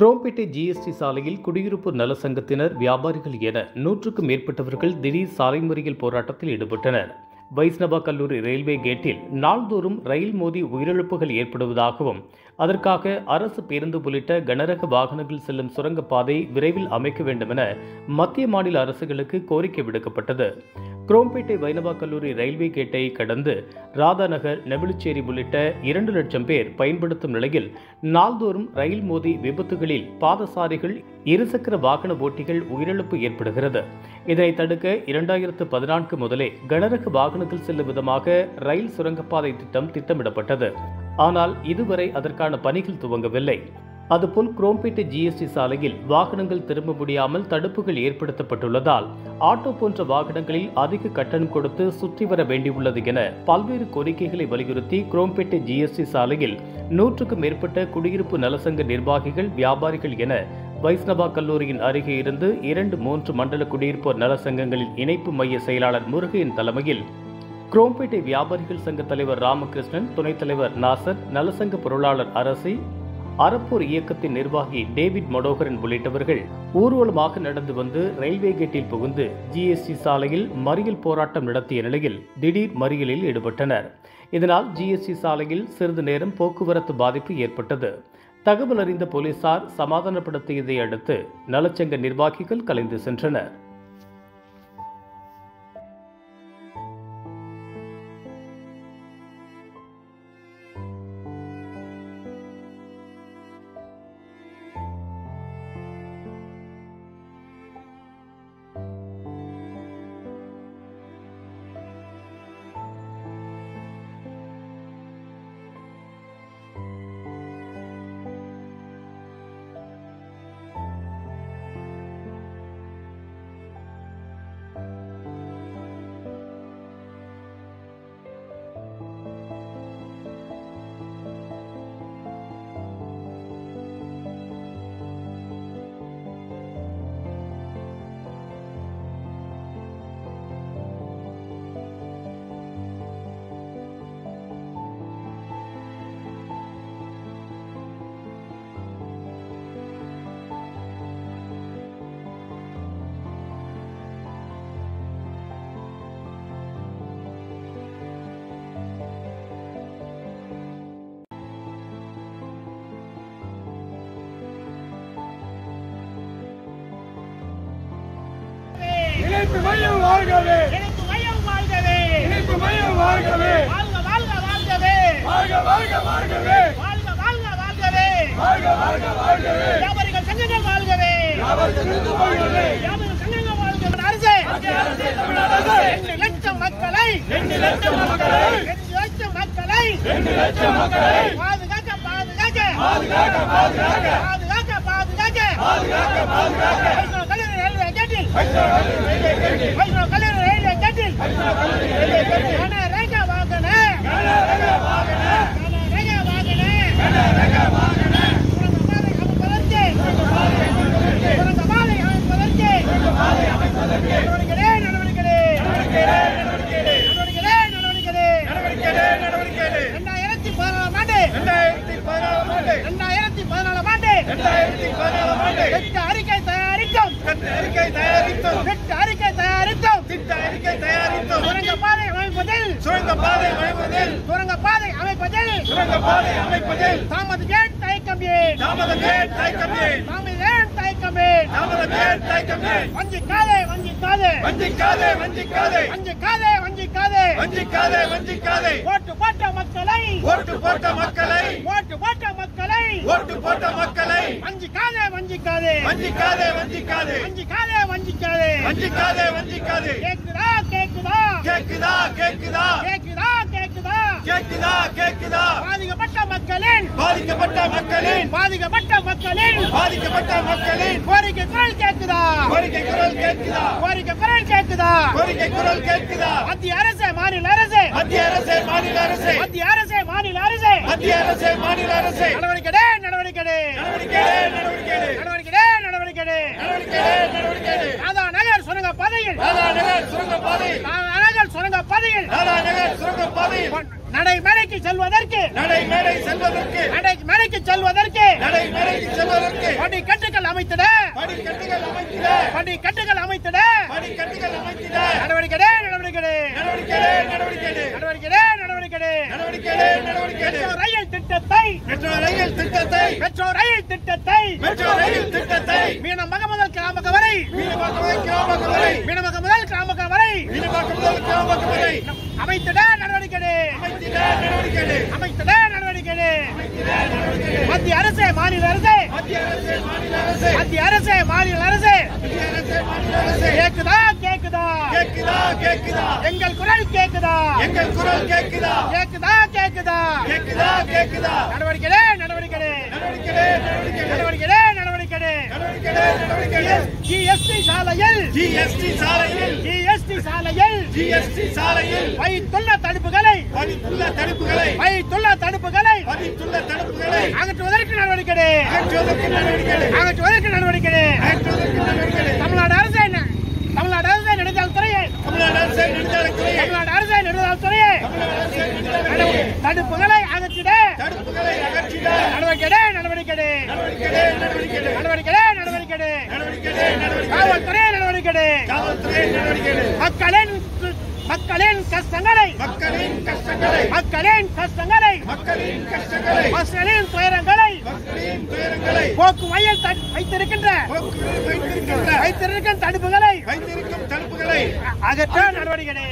Chromepet GST சாலையில் குடியிருப்பு நல சங்கத்தினர், வியாபாரிகள் என 100க்கும் மேற்பட்டவர்கள் திடீர் சாலை மறியல் போராட்டத்தில் ஈடுபட்டனர். வைஷ்ணவா கல்லூரி ரயில்வே கேட்டில் நாள்தோறும் ரயில் மோதி உயிரிழப்புகள் ஏற்படுவதாகவும், அதற்காக அரசு பேருந்து உள்ளிட்ட கனரக வாகனங்கள் செல்லும் சுரங்கப்பாதை விரைவில் அமைக்க வேண்டும் என மத்திய மாநில அரசுகளுக்கு கோரிக்கை விடுக்கப்பட்டது. குரோம்பேட்டை வைஷ்ணவா கல்லூரி ரயில்வே கேட்டை கடந்து ராதாநகர், நெமிலிச்சேரி உள்ளிட்ட 2 லட்சம் பேர் பயன்படுத்தும் நிலையில் நாள்தோறும் ரயில் மோதி விபத்துகளில் பாதசாரிகள், இருசக்கர வாகன ஓட்டிகள் உயிரிழப்பு ஏற்படுகிறது. இதனை தடுக்க 2014 முதலே கனரக வாகனங்கள் செல்லும் விதமாக ரயில் சுரங்கப்பாதை திட்டமிடப்பட்டது. ஆனால் இதுவரை அதற்கான பணிகள் துவங்கவில்லை. அதுபோல் குரோம்பேட்டை ஜிஎஸ்டி சாலையில் வாகனங்கள் திரும்ப முடியாமல் தடுப்புகள் ஏற்படுத்தப்பட்டுள்ளதால் ஆட்டோ போன்ற வாகனங்களில் அதிக கட்டணம் கொடுத்து சுற்றி வர வேண்டியுள்ளது என பல்வேறு கோரிக்கைகளை வலியுறுத்தி குரோம்பேட்டை ஜிஎஸ்டி சாலையில் 100க்கும் மேற்பட்ட குடியிருப்பு நலசங்க நிர்வாகிகள், வியாபாரிகள் என வைஷ்ணவா கல்லூரியின் அருகே இருந்து 2-3 மண்டல குடியிருப்பு நலசங்கங்களின் இணைப்பு மைய செயலாளர் முருகையின் தலைமையில் குரோம்பேட்டை வியாபாரிகள் சங்க தலைவர் ராமகிருஷ்ணன், துணைத் தலைவர் நாசர், நலசங்க பொருளாளர் அரசி, அறப்போர் இயக்கத்தின் நிர்வாகி டேவிட் மடோகரன் உள்ளிட்டவர்கள் ஊர்வலமாக நடந்து வந்து ரயில்வே கேட்டில் புகுந்து ஜிஎஸ்டி சாலையில் மறியல் போராட்டம் நடத்திய நிலையில் திடீர் மறியலில் ஈடுபட்டனர். இதனால் ஜிஎஸ்டி சாலையில் சிறிது நேரம் போக்குவரத்து பாதிப்பு ஏற்பட்டது. தகவல் அறிந்த போலீசார் சமாதானப்படுத்தியதை அடுத்து நலச்சங்க நிர்வாகிகள் கலைந்து சென்றனர். இணைப்பு மையம் வாழ்கவே, இணைப்பு மையம் வாழ்கவே, இணைப்பு மையம் வாழ்கவே, வாழ்க வாழ்க வாழ்கவே, வாழ்க வாழ்க வாழ்கவே, வாழ்க வாழ்க வாழ்கவே, வாழ்க வாழ்க வாழ்கவே, வியாபாரிகள் சங்கங்கள் வாழ்கவே, வியாபாரிகள் சங்கங்கள் வாழ்கவே, வியாபாரிகள் சங்கங்கள் வாழ்கவே. அரசே, அரசே, தமிழ்நாடு அரசே, 2 லட்சம் மக்களை, 2 லட்சம் மக்களை, 2 லட்சம் மக்களை, 2 லட்சம் மக்களை பாதுகாக்க பாதுகாக்க பாதுகாக்க பாதுகாக்க பாதுகாக்க பாதுகாக்க பாதுகாக்க பாதுகாக்க வைஷ்ணவ கல்லூரி ரயில்வே கேட்டில், வைஷ்ணவ கல்லூரி ரயில்வே கேட்டில் கனரக வாகன, கனரக வாகன, கனரக வாகன, கனரக வாகன சுரங்கப்பாதை அமைப்பதற்கு, சுரங்கப்பாதை அமைப்பதற்கு நடவடிக்கை நடவடிக்கை நடவடிக்கை நடவடிக்கை நடவடிக்கை நடவடிக்கை 2014 ஆண்டு 2014 ஆண்டு திட்ட அறிக்கை தயாரித்தோம், திட்ட அறிக்கை தயாரித்தோம் சுரங்கப்பாதை அமைப்பதில், சுரங்கப்பாதை அமைப்பதில் தாமதம் ஏன் தயக்கம் ஏன், தாமதம் ஏன் தயக்கம் ஏன், வஞ்சிக்காதே ஓட்டு போட்ட மக்களை வஞ்சிக்காதே கேக்குதா பாதிக்கப்பட்ட மக்களின் கோரிக்கை குரல் கேக்குதா மத்திய அரசே, மாநில அரசே நடவடிக்கை ராதாநகர் சுரங்கப்பாதையில் நடைமேடைக்கு மேடைக்கு செல்வதற்கு படிக்கட்டுகள் அமைத்திட நடவடிக்கை மெட்ரோ ரயில் திட்டத்தை மீனமக முதல் கிராமக வரை அமைத்திட நடவடிக்கை மத்திய அரசு மாநில அரசு கேக்குதா எங்கள் குரல் கேக்குதா நடவடிக்கை ஜிஎஸ்டி சாலையில் வைத்துள்ள தடுப்புகளை அகற்றுவதற்கு நடவடிக்கை தமிழ்நாடு அரசு நெடுஞ்சாலைத்துறையை தடுப்புகளை அகற்றிட நடவடிக்கை காவல்துறை நடவடிக்கை மக்களின் கஷ்டங்களை மக்களின் துயரங்களை போக்கு மையம் வைத்திருக்கின்ற தடுப்புகளை அகற்ற நடவடிக்கை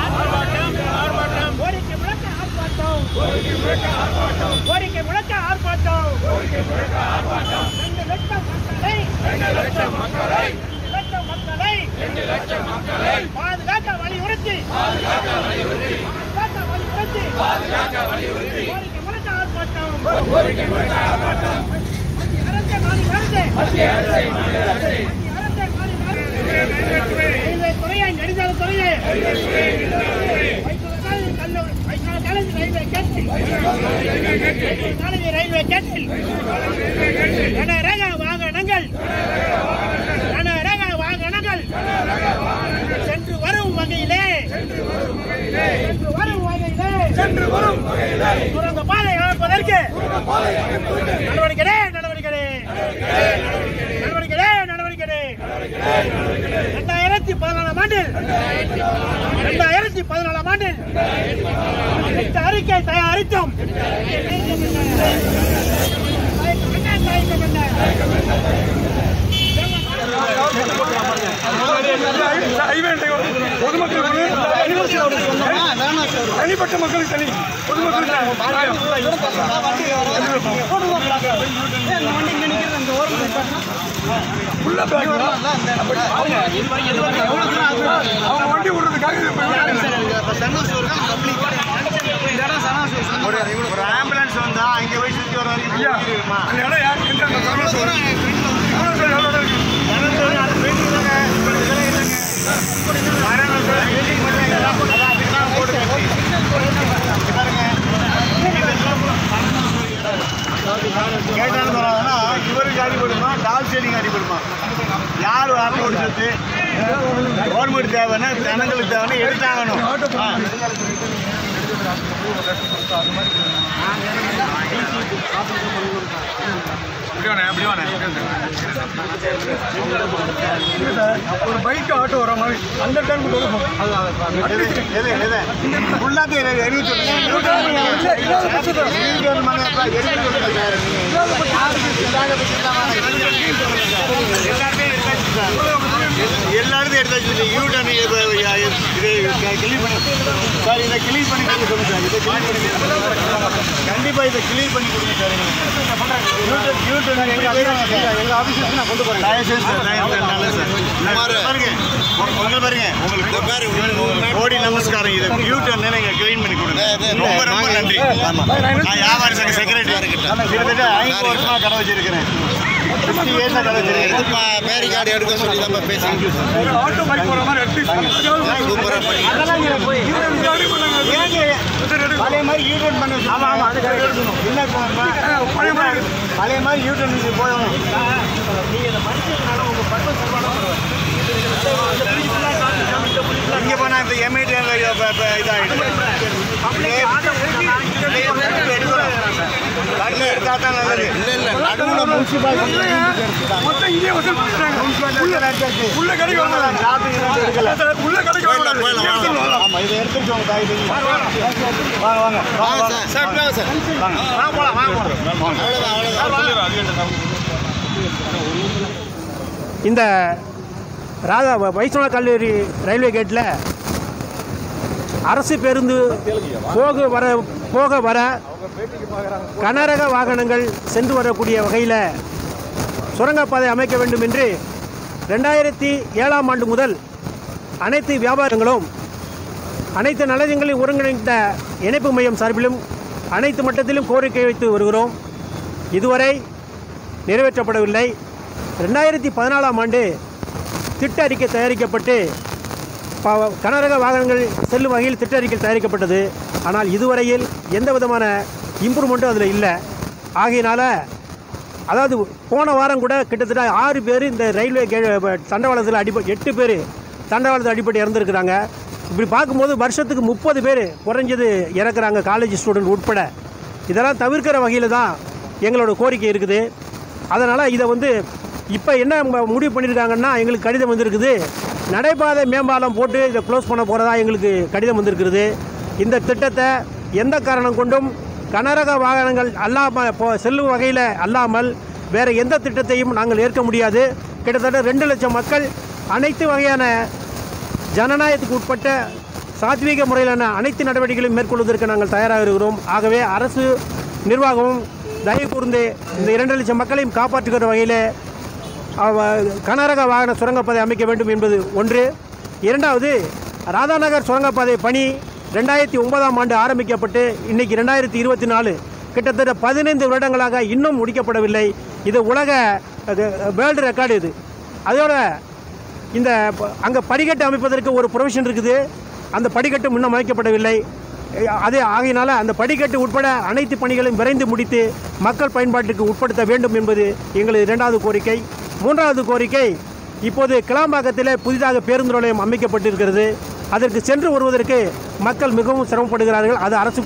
கோரிக்கை முழக்க ஆர்ப்பாட்டம் 2 லட்சம் மக்களை பாதுகாக்க வலியுறுத்தி கோரிக்கை முழக்க ஆர்ப்பாட்டம் ரயில்வே துறையை நெடுஞ்சாலைத்துறையை ரயில்வே கேட்டில் கனரக வாகனங்கள் சென்று வரும் வகையிலே சுரங்க பாதை அமைப்பதற்கு நடவடிக்கை 2014 ஆண்டில் அறிக்கை தயாரித்தோம். தனிப்பட்ட மக்களுக்கு தனி வண்டி விடுறதுக்காக ஒரு ஆம்புலன்ஸ் வந்தா அங்கே போய் சுற்றி வர கேட்டாலும் சொன்னாங்கன்னா இவருக்கு அடிபடுமா டால் சேலிங் அடிபடுமா யார் ஆட்டோ ஓடிச்சது கவர்மெண்ட் தேவைன்னா ஜனங்களுக்கு தேவைன்னா எடுத்தாங்கணும். ஒரு பைக் ஆட்டோ வர மாதிரி அந்த டைம் எல்லாரும் எடுத்து வச்சு யூட்டன் கிளீன் பண்ணி சார் இதை கிளீன் பண்ணி கொடுக்க சொல்லுங்க சார். இதை கிளீன் பண்ணி கண்டிப்பாக இதை கிளீன் பண்ணி கொடுங்க சார். யூட்டன் எங்கள் ஆஃபீஸுக்கு நான் கொண்டு போகிறேன். நல்லது சார். பாருங்க உங்களுக்கு கோடி நமஸ்காரம். இது யூட்டன் நீங்கள் கிளீன் பண்ணி கொடுங்க. ரொம்ப ரொம்ப நன்றி. நான் வியாபாரி சங்க செக்ரட்டரி கிட்டத்தட்ட 5 வருஷமாக கடை வச்சிருக்கிறேன். பேரிகார்டு எடுக்க சொல்லி நம்ம பேசிக்கிட்டு பழைய மாதிரி யூட்டன் பண்ண பழைய மாதிரி யூட்டன் போயணும். இங்கே போனால் இப்போ எம்ஐடி இதாகிடும். இந்த ராதா வைஷ்ணவ கல்லூரி ரயில்வே கேட்டில் அரசு பேருந்து போக வர கனரக வாகனங்கள் சென்று வரக்கூடிய வகையில் சுரங்கப்பாதை அமைக்க வேண்டும் என்று 2007ஆம் ஆண்டு முதல் அனைத்து வியாபாரங்களும் அனைத்து நலன்களின் ஒருங்கிணைந்த இணைப்பு மையம் சார்பிலும் அனைத்து மட்டத்திலும் கோரிக்கை வைத்து வருகிறோம். இதுவரை நிறைவேற்றப்படவில்லை. 2014ஆம் ஆண்டு திட்ட அறிக்கை தயாரிக்கப்பட்டு கனரக வாகனங்கள் செல்லும் வகையில் திட்ட அறிக்கை தயாரிக்கப்பட்டது. ஆனால் இதுவரையில் எந்த விதமான இம்ப்ரூவ்மெண்ட்டும் அதில் இல்லை. ஆகையினால் அதாவது போன வாரம் கூட கிட்டத்தட்ட 6 பேர் இந்த ரயில்வே தண்டவாளத்தில் 8 பேர் தண்டவாளத்தில் அடிப்பட்டு இறந்துருக்குறாங்க. இப்படி பார்க்கும்போது வருஷத்துக்கு 30 பேர் குறைஞ்சது இறக்குறாங்க, காலேஜ் ஸ்டூடெண்ட் உட்பட. இதெல்லாம் தவிர்க்கிற வகையில் தான் எங்களோட கோரிக்கை இருக்குது. அதனால் இதை இப்போ என்ன முடிவு பண்ணியிருக்காங்கன்னா, எங்களுக்கு கடிதம் வந்திருக்குது, நடைபாதை மேம்பாலம் போட்டு இதை க்ளோஸ் பண்ண போகிறதா எங்களுக்கு கடிதம் வந்திருக்கிறது. இந்த திட்டத்தை எந்த காரணம் கொண்டும் கனரக வாகனங்கள் செல்லும் வகையில் அல்லாமல் வேறு எந்த திட்டத்தையும் நாங்கள் ஏற்க முடியாது. கிட்டத்தட்ட 2 லட்சம் மக்கள் அனைத்து வகையான ஜனநாயகத்துக்கு உட்பட்ட சாத்வீக முறையிலான அனைத்து நடவடிக்கைகளையும் மேற்கொள்வதற்கு நாங்கள் தயாராக இருக்கிறோம். ஆகவே அரசு நிர்வாகமும் தயவு கூர்ந்து இந்த 2 லட்சம் மக்களையும் காப்பாற்றுகிற வகையில் கனரக வாகன சுரங்கப்பாதை அமைக்க வேண்டும் என்பது ஒன்று. இரண்டாவது, ராதாநகர் சுரங்கப்பாதை பணி 2009ஆம் ஆண்டு ஆரம்பிக்கப்பட்டு இன்றைக்கி 2024, கிட்டத்தட்ட 15 வருடங்களாக இன்னும் முடிக்கப்படவில்லை. இது உலக வேர்ல்டு ரெக்கார்டு. இது அதோட இந்த அங்கே படிக்கட்டு அமைப்பதற்கு ஒரு ப்ரொவிஷன் இருக்குது. அந்த படிக்கட்டும் இன்னும் அமைக்கப்படவில்லை. அதே ஆகையினால் அந்த படிக்கட்டு உட்பட அனைத்து பணிகளையும் விரைந்து முடித்து மக்கள் பயன்பாட்டுக்கு உட்படுத்த வேண்டும் என்பது எங்களது 2வது கோரிக்கை. 3வது கோரிக்கை, இப்போது கிளாம்பாக்கத்தில் புதிதாக பேருந்து நிலையம் அமைக்கப்பட்டிருக்கிறது. அதற்கு சென்று வருவதற்கு மக்கள் மிகவும் சிரமப்படுகிறார்கள். அது அரசு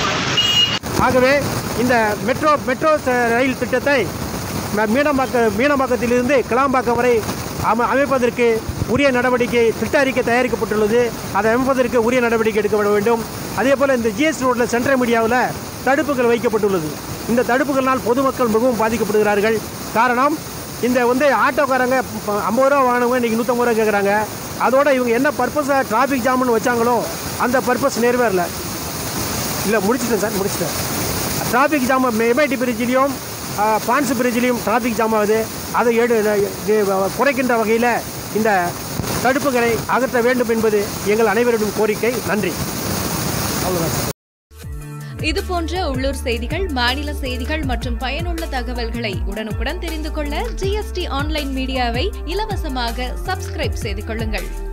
ஆகவே இந்த மெட்ரோ ரயில் திட்டத்தை மீனம்பாக்கத்திலிருந்து கிளாம்பாக்கம் வரை அமைப்பதற்கு உரிய நடவடிக்கை திட்ட அறிக்கை தயாரிக்கப்பட்டுள்ளது. அதை அமைப்பதற்கு உரிய நடவடிக்கை எடுக்கப்பட வேண்டும். அதேபோல் இந்த ஜிஎஸ் ரோட்டில் சென்ட்ரல் மீடியாவில் தடுப்புகள் வைக்கப்பட்டுள்ளது. இந்த தடுப்புகளால் பொதுமக்கள் மிகவும் பாதிக்கப்படுகிறார்கள். காரணம், இந்த ஆட்டோக்காரங்க 50 ரூபா வாங்கினவங்க இன்றைக்கி 150 ரூபா கேட்குறாங்க. அதோட இவங்க என்ன பர்பஸை டிராஃபிக் ஜாம்னு வச்சாங்களோ அந்த பர்பஸ் நிறைவேறல. இல்லை, முடிச்சிட்டேன். டிராஃபிக் ஜாம் எம்ஐடி பிரிட்ஜிலையும் பான்ஸ் பிரிட்ஜிலையும் டிராஃபிக் ஜாம் ஆகுது. அதை குறைக்கின்ற வகையில் இந்த தடுப்புகளை அகற்ற வேண்டும் என்பது எங்கள் அனைவரிடம் கோரிக்கை. நன்றி. இதுபோன்ற உள்ளூர் செய்திகள், மாநில செய்திகள் மற்றும் பயனுள்ள தகவல்களை உடனுக்குடன் தெரிந்து கொள்ள GST ஆன்லைன் மீடியாவை இலவசமாக சப்ஸ்கிரைப் செய்து கொள்ளுங்கள்.